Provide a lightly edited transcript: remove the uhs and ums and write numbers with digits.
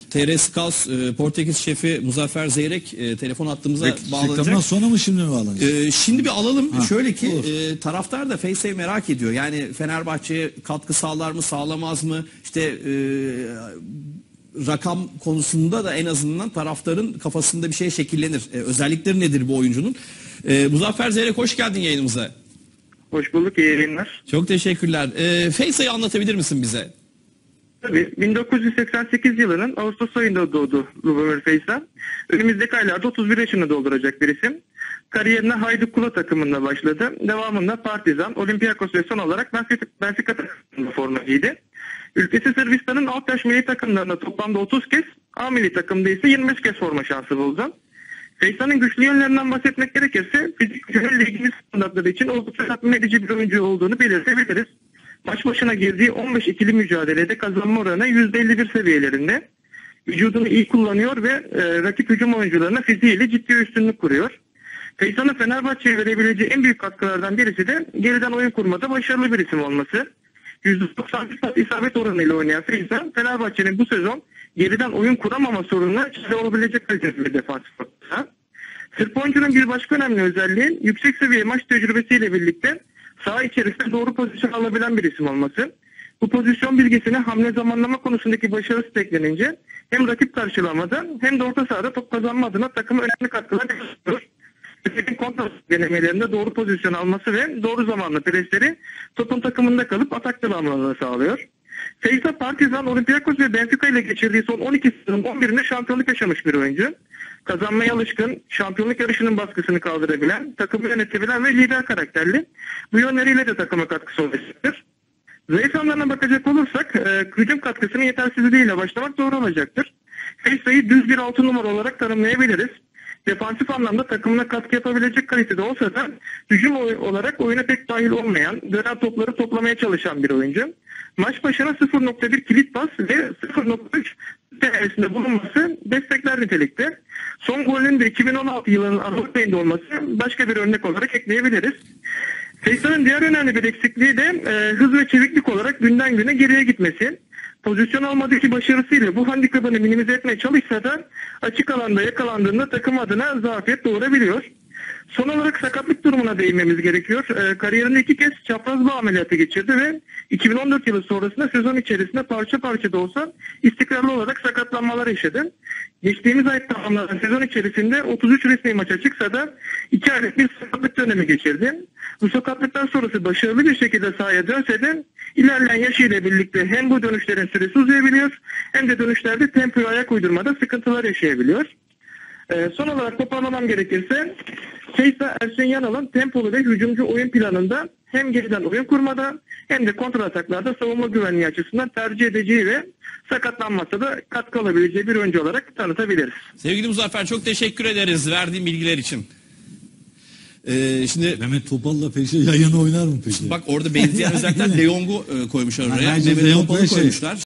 TR Scouts Portekiz şefi Muzaffer Zeyrek telefon hattımıza bağlanacak. Reklamdan sonra mı şimdi mi bağlanacak? Şimdi bir alalım. Şöyle ki taraftar da Feyse'yi merak ediyor. Yani Fenerbahçe'ye katkı sağlar mı sağlamaz mı? İşte rakam konusunda da en azından taraftarın kafasında bir şey şekillenir. Özellikleri nedir bu oyuncunun? Muzaffer Zeyrek hoş geldin yayınımıza. Hoş bulduk, iyi yayınlar. Çok teşekkürler. Feyse'yi anlatabilir misin bize? Tabii, 1988 yılının Ağustos ayında doğdu Lubomir Feysa. Önümüzdeki aylarda 31 yaşını dolduracak bir isim. Kariyerine Hayduk Kula takımında başladı. Devamında Partizan, Olympiakos ve son olarak Benfica takımında forma giydi. Ülkesi Sırbistan'ın alt yaş milli takımlarında toplamda 30 kez, A milli takımda ise 25 kez forma şansı buldu. Feysa'nın güçlü yönlerinden bahsetmek gerekirse fizik gücü ligimiz standartları için oldukça tatmin edici bir oyuncu olduğunu belirtebiliriz. Maç başına girdiği 15 ikili mücadelede kazanma oranı %51 seviyelerinde. Vücudunu iyi kullanıyor ve rakip hücum oyuncularına fiziğiyle ciddi üstünlük kuruyor. Feysa'nın Fenerbahçe'ye verebileceği en büyük katkılardan birisi de geriden oyun kurmada başarılı bir isim olması. %91 pas isabet oranıyla oynayan Feysa, Fenerbahçe'nin bu sezon geriden oyun kuramama sorununa çare olabilecek kaliteli bir defansif orta. Sırp oyuncunun bir başka önemli özelliği yüksek seviye maç tecrübesiyle birlikte saha içerisinde doğru pozisyon alabilen bir isim olması. Bu pozisyon bilgisine hamle zamanlama konusundaki başarısı eklenince hem rakip karşılamada hem de orta sahada top kazanma adına takıma önemli katkılar yapıyor. Rakibin kontra denemelerinde doğru pozisyon alması ve doğru zamanlı presleri topun takımında kalıp atak devamlılığını sağlıyor. Feysa Partizan, Olympiakos ve Benfica ile geçirdiği son 12 sezonun 11'inde şampiyonluk yaşamış bir oyuncu. Kazanmaya alışkın, şampiyonluk yarışının baskısını kaldırabilen, takımı yönetebilen ve lider karakterli. Bu yönleriyle de takıma katkısı olacaktır. Zayıf yanlarına bakacak olursak, hücum katkısının yetersizliğiyle başlamak doğru olacaktır. Feysa'yı düz bir 6 numara olarak tanımlayabiliriz. Defansif anlamda takımına katkı yapabilecek kalitede olsa da hücum olarak oyuna pek dahil olmayan, dönen topları toplamaya çalışan bir oyuncu. Maç başına 0.1 kilit pas ve 0.3 tersinde bulunması destekler nitelikte. Son golünün de 2016 yılının Aralık ayında olması başka bir örnek olarak ekleyebiliriz. Feysa'nın diğer önemli bir eksikliği de hız ve çeviklik olarak günden güne geriye gitmesi. Pozisyon almadaki başarısıyla bu handikapını minimize etmeye çalışsa da açık alanda yakalandığında takım adına zafiyet doğurabiliyor. Son olarak sakatlık durumuna değinmemiz gerekiyor. Kariyerinde 2 kez çapraz bağ ameliyatı geçirdi ve 2014 yılı sonrasında sezon içerisinde parça parça da olsa istikrarlı olarak sakatlanmalar yaşadı. Geçtiğimiz ay tamamlanan sezon içerisinde 33 resmi maça çıksa da 2 aylık bir sakatlık dönemi geçirdi. Bu sakatlıktan sonrası başarılı bir şekilde sahaya dönse de ilerleyen yaşıyla birlikte hem bu dönüşlerin süresi uzayabiliyor hem de dönüşlerde tempoya ayak uydurmada sıkıntılar yaşayabiliyor. Son olarak toparlamam gerekirse Feysa Ersen Yanal'ın tempolu ve hücumcu oyun planında hem geriden oyun kurmada hem de kontra ataklarda savunma güvenliği açısından tercih edeceği ve sakatlanmasa da katkı alabileceği bir oyuncu olarak tanıtabiliriz. Sevgili Muzaffer çok teşekkür ederiz verdiğin bilgiler için. Şimdi Mehmet Topal'la Feysa yan yana oynar mı peki? bak orada benzeyen özellikle De Jong'u koymuşlar oraya. Bence Mehmet De Jong Topal'ı şey- koymuşlar.